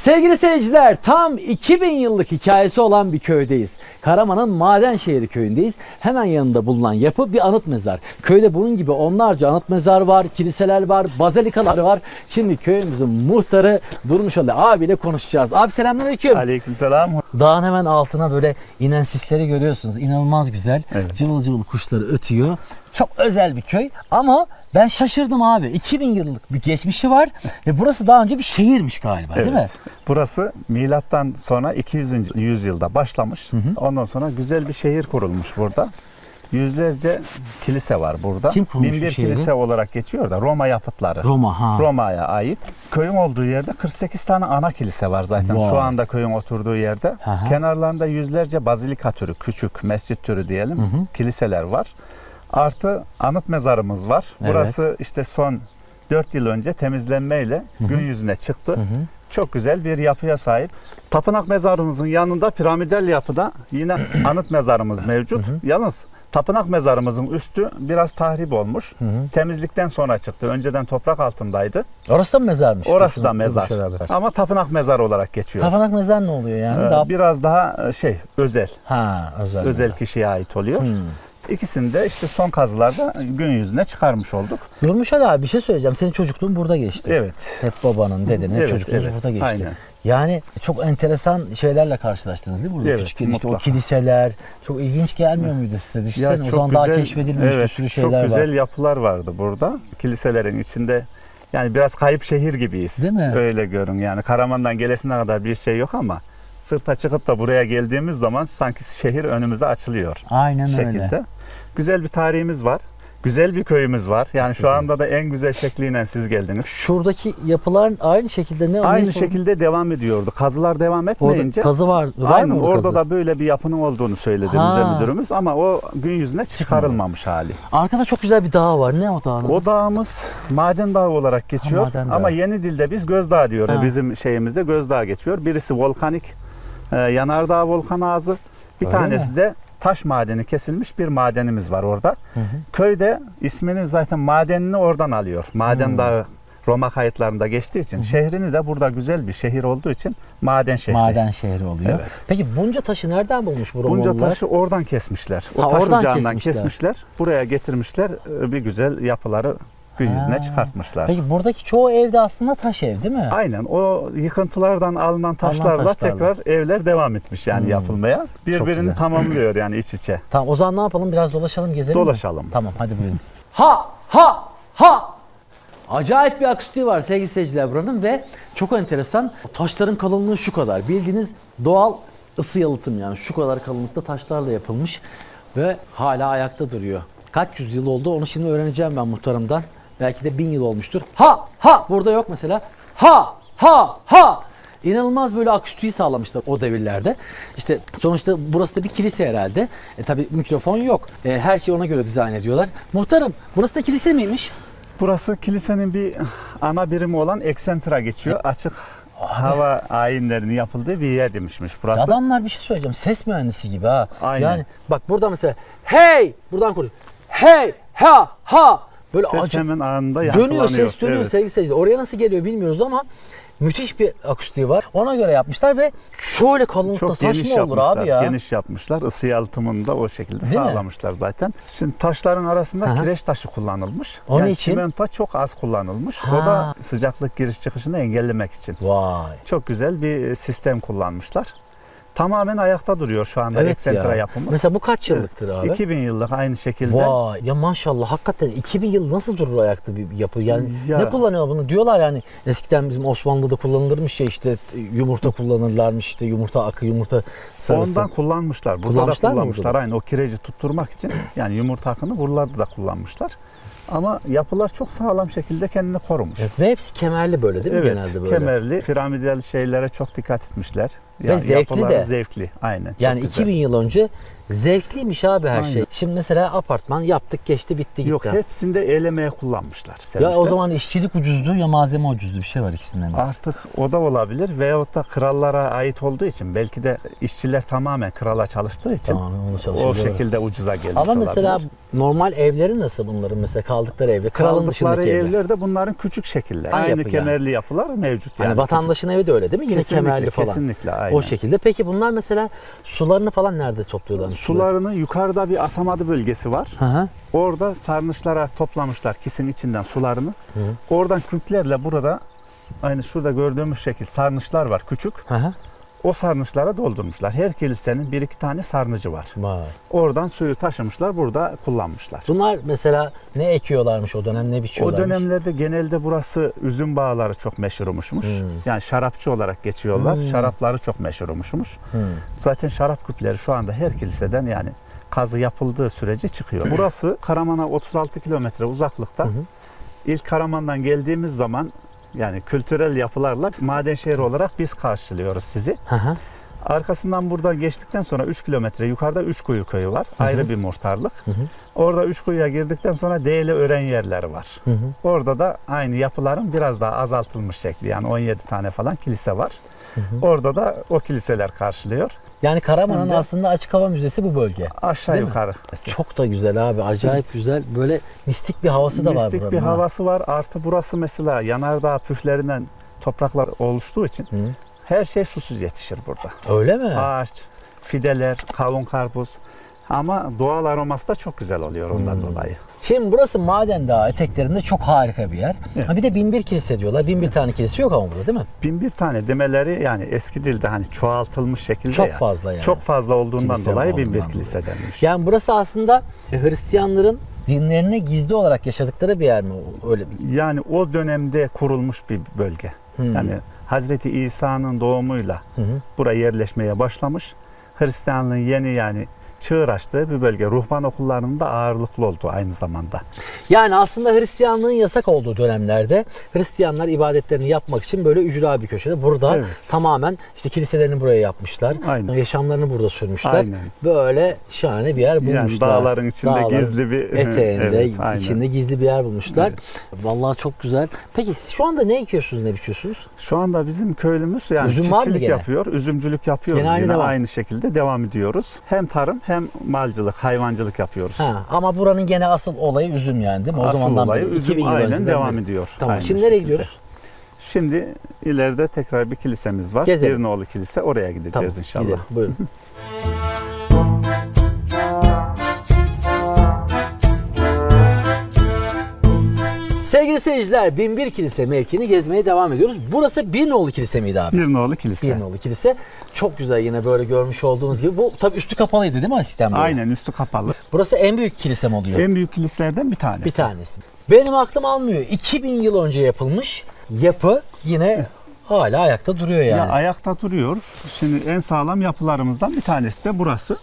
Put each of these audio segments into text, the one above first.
Sevgili seyirciler, tam 2000 yıllık hikayesi olan bir köydeyiz. Karaman'ın Madenşehir köyündeyiz. Hemen yanında bulunan yapı bir anıt mezar. Köyde bunun gibi onlarca anıt mezar var, kiliseler var, bazilikalar var. Şimdi köyümüzün muhtarı Durmuş Ali abiyle konuşacağız. Abi selamünaleyküm. Aleykümselam. Dağın hemen altına böyle inen sisleri görüyorsunuz. İnanılmaz güzel. Evet. Cıvıl cıvıl kuşları ötüyor. Çok özel bir köy ama ben şaşırdım abi. 2000 yıllık bir geçmişi var ve burası daha önce bir şehirmiş galiba, evet, değil mi? Burası milattan sonra 200. yüzyılda başlamış. Ondan sonra güzel bir şehir kurulmuş burada. Yüzlerce kilise var burada. Kim kurmuş 1001 kilise olarak geçiyor da Roma yapıtları. Roma'ya ait. Köyün olduğu yerde 48 tane ana kilise var zaten. Wow. Şu anda köyün oturduğu yerde. Kenarlarında yüzlerce bazilika türü, küçük mescit türü diyelim, kiliseler var. Artı anıt mezarımız var. Evet. Burası işte son 4 yıl önce temizlenmeyle gün yüzüne çıktı. Çok güzel bir yapıya sahip. Tapınak mezarımızın yanında piramidal yapıda yine anıt mezarımız mevcut. Yalnız tapınak mezarımızın üstü biraz tahrip olmuş. Temizlikten sonra çıktı. Önceden toprak altındaydı. Orası da mı mezarmış? Orası da mezar. Ama tapınak mezar olarak geçiyor. Tapınak mezar ne oluyor yani? Biraz daha özel. Özel mezar. Kişiye ait oluyor. İkisini de işte son kazılarda gün yüzüne çıkarmış olduk. Durmuş Ali abi bir şey söyleyeceğim. Senin çocukluğun burada geçti. Evet. Hep babanın, dedenin çocukluğu burada geçti. Aynen. Yani çok enteresan şeylerle karşılaştınız değil mi burada? Evet, işte o kiliseler çok ilginç gelmiyor muydu size? Düşünsene o zaman daha keşfedilmiş bir sürü şeyler var. Çok güzel yapılar vardı burada. Kiliselerin içinde yani biraz kayıp şehir gibiyiz. Değil mi? Öyle görün yani. Karaman'dan gelesine kadar bir şey yok ama sırta çıkıp da buraya geldiğimiz zaman sanki şehir önümüze açılıyor. Aynen öyle. Güzel bir tarihimiz var. Güzel bir köyümüz var. Yani şu anda da en güzel şekliyle siz geldiniz. Şuradaki yapılar aynı şekilde ne? Aynı şekilde devam ediyordu. Kazılar devam etmeyince. Orada kazı var. Aynen orada da böyle bir yapının olduğunu söyledi bize müdürümüz ama o gün yüzüne çıkarılmamış hali. Arkada çok güzel bir dağ var. Ne o dağın? O dağımız Maden Dağı olarak geçiyor. Ama yeni dilde biz Gözdağ diyoruz. Bizim şeyimizde Gözdağ geçiyor. Birisi volkanik yanardağ volkan ağzı. Bir tanesi de taş madeni kesilmiş bir madenimiz var orada. Köyde ismini zaten madenini oradan alıyor. Maden Dağı Roma kayıtlarında geçtiği için şehrini de burada güzel bir şehir olduğu için maden şehri. Maden şehri oluyor. Evet. Peki bunca taşı nereden bulmuş bu Romalılar? Bunca taşı oradan kesmişler. O taş ocağından kesmişler. Buraya getirmişler. Bir güzel yapıları gün yüzüne çıkartmışlar. Peki buradaki çoğu evde aslında taş ev değil mi? Aynen. O yıkıntılardan alınan taşlarla tekrar evler devam etmiş yani yapılmaya. Birbirini tamamlıyor yani iç içe. Tamam o zaman ne yapalım? Biraz dolaşalım, gezelim Dolaşalım. Mi? Tamam hadi buyurun. Ha! Acayip bir akustiği var sevgili seyirciler buranın ve çok enteresan. Taşların kalınlığı şu kadar. Bildiğiniz doğal ısı yalıtım yani şu kadar kalınlıkta taşlarla yapılmış ve hala ayakta duruyor. Kaç yüzyıl oldu onu şimdi öğreneceğim ben muhtarımdan. Belki de 1000 yıl olmuştur. Burada yok mesela. İnanılmaz böyle akustiği sağlamışlar o devirlerde. İşte sonuçta burası da bir kilise herhalde. Tabii mikrofon yok. Her şeyi ona göre dizayn ediyorlar. Muhtarım burası da kilise miymiş? Burası kilisenin bir ana birimi olan eksentra geçiyor. Açık hava ayinlerinin yapıldığı bir yer demişmiş burası. Adamlar bir şey söyleyeceğim. Ses mühendisi gibi ha. Aynen. Yani bak burada mesela buradan kuruyor. Böyle ses hemen anında yankılanıyor. Dönüyor, ses dönüyor sevgili seyirciler. Oraya nasıl geliyor bilmiyoruz ama müthiş bir akustiği var. Ona göre yapmışlar ve şöyle kalınlıkta taş mı olur abi ya? Geniş yapmışlar. Isı yalıtımını da o şekilde sağlamışlar zaten. Şimdi taşların arasında kireç taşı kullanılmış. Onun için? Çimento çok az kullanılmış. O da sıcaklık giriş çıkışını engellemek için. Vay. Çok güzel bir sistem kullanmışlar. Tamamen ayakta duruyor şu anda eksentra yapımız. Mesela bu kaç yıllıktır abi? 2000 yıllık aynı şekilde. Vay ya maşallah hakikaten 2000 yıl nasıl durur ayakta bir yapı? Yani ne kullanıyor bunu? Diyorlar yani eskiden bizim Osmanlı'da kullanılırmış ya işte yumurta kullanırlarmış işte yumurta akı, yumurta sarısı. Ondan kullanmışlar. Burada da kullanmışlar. Aynı o kireci tutturmak için yani yumurta akını buralarda da kullanmışlar. Ama yapılar çok sağlam şekilde kendini korumuş. Ve hepsi kemerli böyle değil mi genelde böyle? Evet, kemerli, piramidal şeylere çok dikkat etmişler. Ve zevkli de. Zevkli, aynen. Yani 2000 yıl önce zevkliymiş abi her şey. Şimdi mesela apartman yaptık geçti bitti gitti. Yok hepsinde el emeği kullanmışlar. Ya o zaman işçilik ucuzdu ya malzeme ucuzdu bir şey var ikisinden. Artık o da olabilir veyahut da krallara ait olduğu için belki de işçiler tamamen krala çalıştığı için o şekilde ucuza gelmiş olabilir. Ama mesela normal evleri nasıl bunların mesela kaldıkları evler. Kralın dışındaki evler. Evler de bunların küçük şekilleri. Aynı yapı kemerli yapılar mevcut. Yani vatandaşın evi de öyle değil mi? Yine kesinlikle, kemerli falan. Kesinlikle aynen. O şekilde. Peki bunlar mesela sularını falan nerede topluyorlar? Sularını yukarıda bir asamadı bölgesi var. Hı. Orada sarnıçlara toplamışlar kisin içinden sularını. Hı. Oradan kürklerle burada aynı şurada gördüğümüz şekil sarnıçlar var küçük. Hı. O sarnıçlara doldurmuşlar. Her kilisenin 1-2 tane sarnıcı var. Vay. Oradan suyu taşımışlar, burada kullanmışlar. Bunlar mesela ne ekiyorlarmış o dönem, ne biçiyorlarmış? O dönemlerde genelde burası üzüm bağları çok meşhurmuş. Yani şarapçı olarak geçiyorlar. Şarapları çok meşhurmuş. Zaten şarap küpleri şu anda her kiliseden yani kazı yapıldığı sürece çıkıyor. Burası Karaman'a 36 kilometre uzaklıkta. İlk Karaman'dan geldiğimiz zaman yani kültürel yapılarla maden şehri olarak biz karşılıyoruz sizi. Arkasından buradan geçtikten sonra 3 kilometre yukarıda Üçkuyu köyü var. Ayrı bir muhtarlık. Orada Üçkuyu'ya girdikten sonra Değeli öğren yerleri var. Orada da aynı yapıların biraz daha azaltılmış şekli, yani 17 tane falan kilise var. Orada da o kiliseler karşılıyor. Yani Karaman'ın aslında açık hava müzesi bu bölge. Aşağı yukarı. Çok da güzel abi. Acayip güzel. Böyle mistik bir havası da var buranın. Mistik bir havası var. Artı burası mesela yanardağ püflerinden topraklar oluştuğu için her şey susuz yetişir burada. Öyle mi? Ağaç, fideler, kavun, karpuz. Ama doğal aroması da çok güzel oluyor ondan dolayı. Şimdi burası Maden Dağı eteklerinde çok harika bir yer. Evet. Bir de 1001 kilise diyorlar. 1001 tane kilise yok ama burada değil mi? 1001 tane demeleri yani eski dilde hani çoğaltılmış şekilde çok fazla yani. Çok fazla olduğundan kilise dolayı 1001 kilise denmiş. Yani burası aslında Hristiyanların dinlerini gizli olarak yaşadıkları bir yer mi? Öyle bir. Yani o dönemde kurulmuş bir bölge. Yani Hazreti İsa'nın doğumuyla buraya yerleşmeye başlamış. Hristiyanlığın yeni yani çığır açtığı bir bölge. Ruhban okullarının da ağırlıklı olduğu aynı zamanda. Yani aslında Hristiyanlığın yasak olduğu dönemlerde Hristiyanlar ibadetlerini yapmak için böyle ücra bir köşede. Burada tamamen işte kiliselerini buraya yapmışlar. Aynen. Yaşamlarını burada sürmüşler. Aynen. Böyle şahane bir yer bulmuşlar. Yani dağların içinde gizli bir eteğinde, içinde gizli bir yer bulmuşlar. Evet. Vallahi çok güzel. Peki şu anda ne ekiyorsunuz, ne biçiyorsunuz? Şu anda bizim köylümüz yani çiftçilik yapıyor, üzümcülük yapıyoruz. Yine aynı şekilde devam ediyoruz. Hem tarım hem malcılık, hayvancılık yapıyoruz. Ama buranın gene asıl olayı üzüm yani değil mi? O zamandan beri 2000 yıl aynen devam ediyor. Tamam. Şimdi nereye gidiyoruz? Şimdi ileride tekrar bir kilisemiz var. Gezelim. Birnoğlu Kilise. Oraya gideceğiz inşallah. Gidelim. Buyurun. Sevgili seyirciler, 1001 Kilise mevkini gezmeye devam ediyoruz. Burası Birnoğlu Kilise miydi abi? Birnoğlu Kilise. Birnoğlu Kilise. Çok güzel, yine böyle görmüş olduğunuz gibi. Bu tabii üstü kapalıydı değil mi sistem böyle? Aynen, üstü kapalı. Burası en büyük kilise mi oluyor? En büyük kiliselerden bir tanesi. Bir tanesi. Benim aklım almıyor. 2000 yıl önce yapılmış yapı yine hala ayakta duruyor yani. Ya ayakta duruyor. Şimdi en sağlam yapılarımızdan bir tanesi de burası.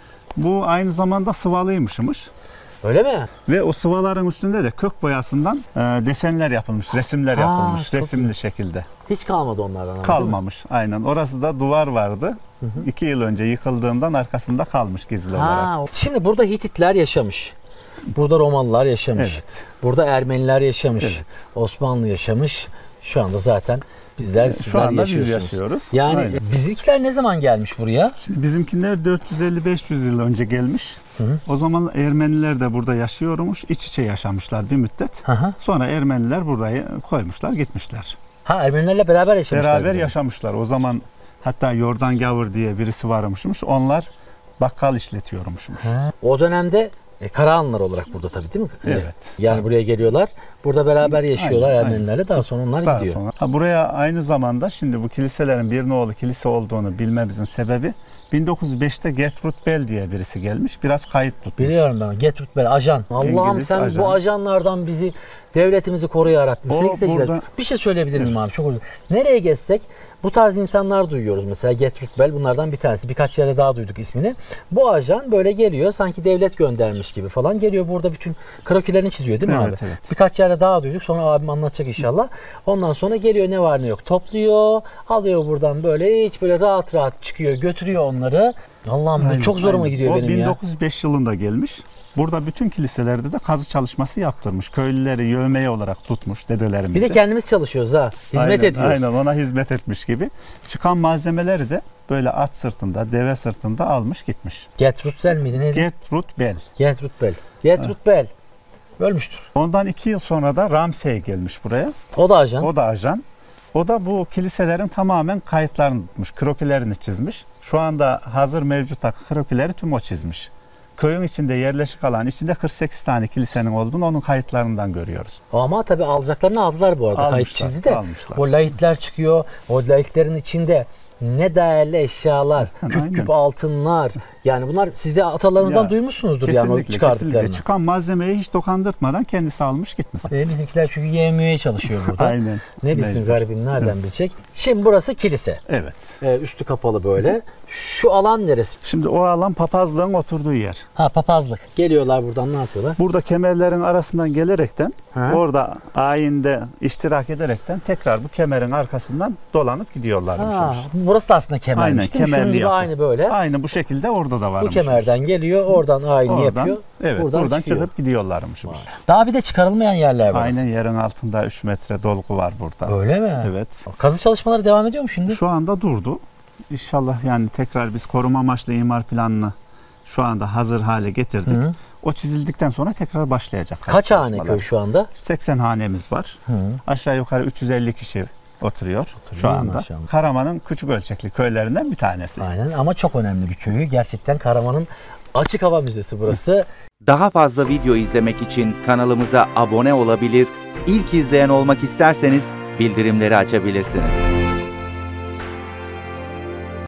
Bu aynı zamanda sıvalıymışmış. Öyle mi? Ve o sıvaların üstünde de kök boyasından desenler yapılmış, resimler yapılmış, resimli şekilde. Hiç kalmadı onlardan. Kalmamış, aynen. Orası da duvar vardı. 2 yıl önce yıkıldığından arkasında kalmış gizli olarak. Şimdi burada Hititler yaşamış. Burada Romalılar yaşamış. Evet. Burada Ermeniler yaşamış. Evet. Osmanlı yaşamış. Şu anda zaten sizler biz yaşıyoruz. Yani aynen. Bizimkiler ne zaman gelmiş buraya? Şimdi bizimkiler 450-500 yıl önce gelmiş. O zaman Ermeniler de burada yaşıyormuş. İç içe yaşamışlar bir müddet. Sonra Ermeniler burayı koymuşlar, gitmişler. Ermenilerle beraber yaşamışlar. Beraber yaşamışlar. O zaman hatta Yordan Gavur diye birisi varmışmış. Onlar bakkal işletiyormuşmuş. O dönemde Karahanlılar olarak burada tabii değil mi? Evet. Yani buraya geliyorlar. Burada beraber yaşıyorlar Ermenilerle. Daha sonra onlar gidiyor. Buraya aynı zamanda şimdi bu kiliselerin Birnoğlu kilise olduğunu bilmemizin sebebi 1905'te Gertrud Bell diye birisi gelmiş. Biraz kayıt tutmuş. Biliyorum ben. Gertrud Bell ajan. Allah'ım sen ajan. Bu ajanlardan bizi, devletimizi koru ya Rabbim. Burada... Bir şey söyleyebilir miyim abi? Çok özür dilerim. Nereye gezsek bu tarz insanlar duyuyoruz. Mesela Gertrud Bell bunlardan bir tanesi. Birkaç yerde daha duyduk ismini. Bu ajan böyle geliyor. Sanki devlet göndermiş gibi falan. Geliyor burada bütün krokülerini çiziyor değil mi abi? Evet. Birkaç yerde daha duyduk. Sonra abim anlatacak inşallah. Ondan sonra geliyor, ne var ne yok topluyor. Alıyor buradan böyle hiç böyle rahat rahat çıkıyor. Götürüyor onları. Allah'ım bu çok zoruma gidiyor benim 1905 yılında gelmiş. Burada bütün kiliselerde de kazı çalışması yaptırmış. Köylüleri yövmeye olarak tutmuş dedelerimizi. Bir de kendimiz çalışıyoruz ha. Hizmet ediyoruz. Aynen, ona hizmet etmiş gibi. Çıkan malzemeleri de böyle at sırtında, deve sırtında almış gitmiş. Gertrud Bell miydi neydi? Gertrud Bell. Gertrud Bell. Gertrud Bell. Ölmüştür. Ondan 2 yıl sonra da Ramsey gelmiş buraya. O da ajan. O da ajan. O da bu kiliselerin tamamen kayıtlarını tutmuş, krokilerini çizmiş. Şu anda hazır mevcut krokileri tüm o çizmiş. Köyün içinde yerleşik alan içinde 48 tane kilisenin olduğunu onun kayıtlarından görüyoruz. Ama tabii alacaklarını aldılar bu arada. Almışlar, Kayıt çizdi de. almışlar. O lahitler çıkıyor. O lahitlerin içinde ne değerli eşyalar, küp küp altınlar. Yani bunlar siz de atalarınızdan Ya, duymuşsunuzdur yani o çıkardıklarını. Kesinlikle. Çıkan malzemeyi hiç dokandırtmadan kendisi almış gitmiş. Bizimkiler çünkü yemeye çalışıyor burada. Aynen. Ne bilsin garibim nereden bilecek. Şimdi burası kilise. Evet. Üstü kapalı böyle. Şu alan neresi? Şimdi o alan papazlığın oturduğu yer. Ha, papazlık. Geliyorlar buradan, ne yapıyorlar? Burada kemerlerin arasından gelerekten, Ha. orada ayinde iştirak ederekten tekrar bu kemerin arkasından dolanıp gidiyorlarmış. Ha, burası da aslında kemermiş Aynen, değil mi? Şunun kemerli gibi yapı. aynı böyle. Aynı bu şekilde orada da Bu varmış. kemerden geliyor, oradan aynı yapıyor. Evet, buradan çıkıyor. çıkıp gidiyorlarmış. Daha bir de çıkarılmayan yerler var. Aynen, yerin altında 3 metre dolgu var burada. Öyle mi? Evet. Kazı çalışmaları devam ediyor mu şimdi? Şu anda durdu. İnşallah yani tekrar biz koruma amaçlı imar planını şu anda hazır hale getirdik. Hı. O çizildikten sonra tekrar başlayacak. Kaç hane çalışmalar. köy şu anda? 80 hanemiz var. Hı. Aşağı yukarı 350 kişi oturuyor şu Oturuyor anda. maşallah. Karaman'ın küçük ölçekli köylerinden bir tanesi. Aynen, ama çok önemli bir köyü. Gerçekten Karaman'ın açık hava müzesi burası. Daha fazla video izlemek için kanalımıza abone olabilir, ilk izleyen olmak isterseniz bildirimleri açabilirsiniz.